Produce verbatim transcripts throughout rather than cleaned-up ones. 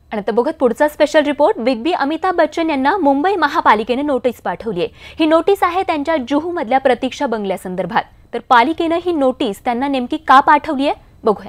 आणि आता बघत पुढचा special report. Big B Amitabh Bachchan यांना मुंबई महापालिकेने नोटीस पाठवली आहे। ही नोटीस आहे त्यांच्या जुहू मधल्या प्रतीक्षा बंगल्यासंदर्भात। तर पालिकेने ही नोटीस त्यांना नेमकी का पाठवली आहे बघूया।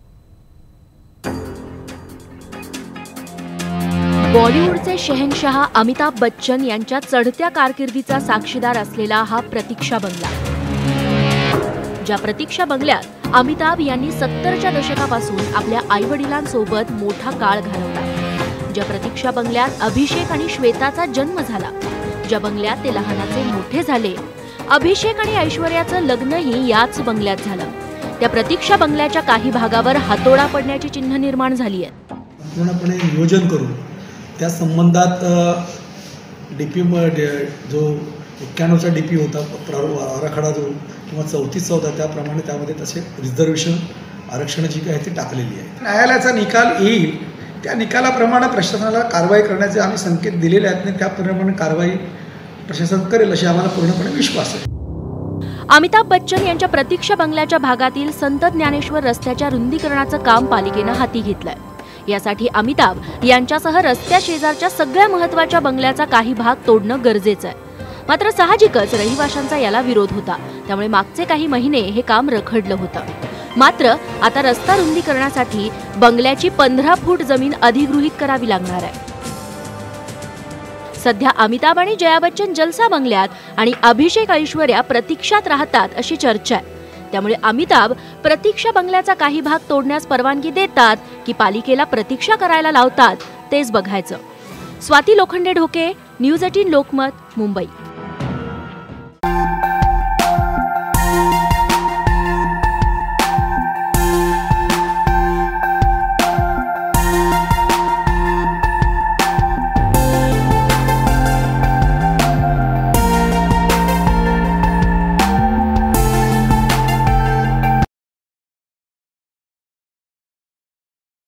बॉलिवूडचे शहंशाह अमिताभ बच्चन यांच्या चढत्या कारकिर्दीचा साक्षीदार असलेला हा प्रतीक्षा बंगला, ज्या प्रतीक्षा बंगल्यात अमिताभ यांनी सत्तरच्या दशकापासून आपल्या आईवडिलांसोबत मोठा काळ घालवला, ज्या प्रतीक्षा बंगल्यात अभिषेक आणि श्वेताचा जन्म झाला, ज्या बंगल्यात ते लहानाचे मोठे झाले, अभिषेक आणि ऐश्वर्याचं लग्नही याच बंगल्यात झालं, त्या प्रतीक्षा बंगल्याच्या काही भागावर हातोडा पडण्याची चिन्ह निर्माण झाली आहेत। पूर्णपणे नियोजन करून त्या संबंधात डीपी जो एक्क्याण्णवचा डीपी होता आराखडा जो किंवा चौतीस चौदा त्याप्रमाणे त्यामध्ये तसे रिझर्वेशन आरक्षण जी काही ती टाकलेली आहे। न्यायालयाचा निकाल येईल त्या निकालाप्रमाणे प्रशासनाला कारवाई करण्याचे आम्ही संकेत दिलेले आहेत आणि त्याप्रमाणे कारवाई प्रशासन करेल अशी आम्हाला पूर्णपणे विश्वास आहे। अमिताभ बच्चन यांच्या प्रतीक्षा बंगल्याच्या भागातील संत ज्ञानेश्वर रस्त्याच्या रुंदीकरणाचं काम पालिकेने हाती घेतलंय। यासाठी अमिताभ यांच्यासह रस्त्या शेजारच्या सगळ्या महत्त्वाच्या बंगल्याचा काही भाग तोडणं गरजेचं आहे। मात्र साहजिकच रहिवाशांचा याला विरोध होता, त्यामुळे मागचे काही महिने हे काम रखडलं होतं। मात्र आता रस्ता रुंदीकरणासाठी बंगल्याची पंधरा फूट जमीन अधिगृहीत करावी लागणार आहे। सध्या अमिताभ आणि जया बच्चन जलसा बंगल्यात आणि अभिषेक ऐश्वर्या प्रतीक्षात राहतात अशी चर्चा आहे। त्यामुळे अमिताभ प्रतीक्षा बंगल्याचा काही भाग तोडण्यास परवानगी देतात की पालिकेला प्रतीक्षा करायला लावतात तेच बघायचं। स्वाती लोखंडे ढोके, न्यूज अठरा लोकमत, मुंबई।